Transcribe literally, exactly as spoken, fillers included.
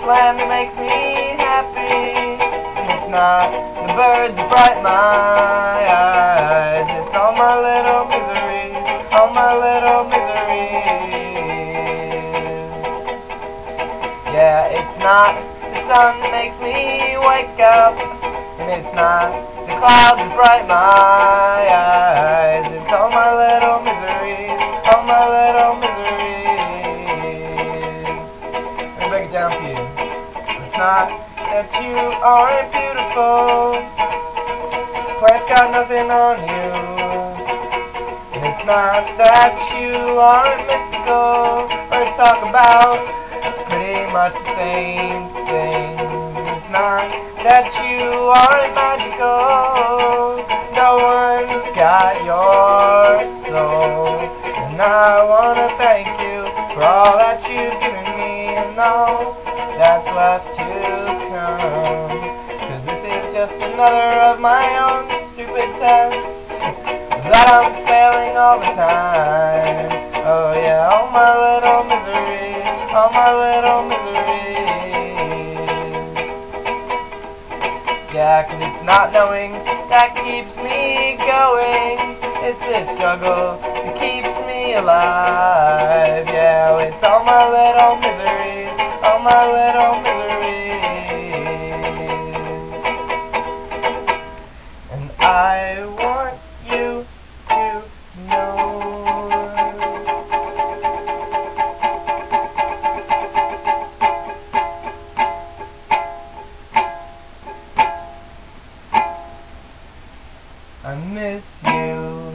land that makes me happy. And it's not the birds that brighten my eyes, it's all my little miseries, all my little miseries. Yeah, it's not the sun that makes me wake up, and it's not the clouds that brighten my eyes, it's all my little miseries, all my little miseries. Let me break it down for you. It's not that you aren't beautiful, plants got nothing on you. And it's not that you aren't mystical, let's talk about pretty much the same things. It's not that you aren't magical, no one's got your soul. And I wanna thank you for all that you've given me and all that's left to come, 'cause this is just another of my own stupid tests that I'm failing all the time. Oh yeah, all my little miseries, all my little miseries. Yeah, 'cause it's not knowing that keeps me going, it's this struggle that keeps me alive. Yeah, it's all my little miseries, all my little miseries. And I want you to know I miss you.